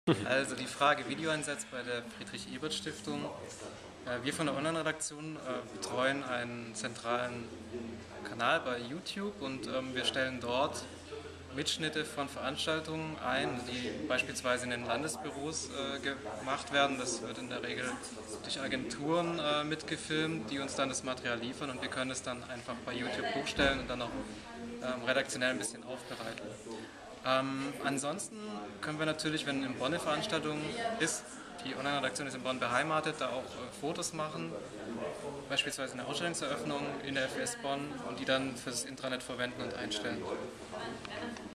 Also die Frage Videoeinsatz bei der Friedrich-Ebert-Stiftung. Wir von der Online-Redaktion betreuen einen zentralen Kanal bei YouTube und wir stellen dort Mitschnitte von Veranstaltungen ein, die beispielsweise in den Landesbüros gemacht werden. Das wird in der Regel durch Agenturen mitgefilmt, die uns dann das Material liefern und wir können es dann einfach bei YouTube hochstellen und dann auch redaktionell ein bisschen aufbereiten. Ansonsten können wir natürlich, wenn in Bonn eine Veranstaltung ist, die Online-Redaktion ist in Bonn beheimatet, da auch Fotos machen, beispielsweise eine Ausstellungseröffnung in der FS Bonn und die dann fürs Intranet verwenden und einstellen.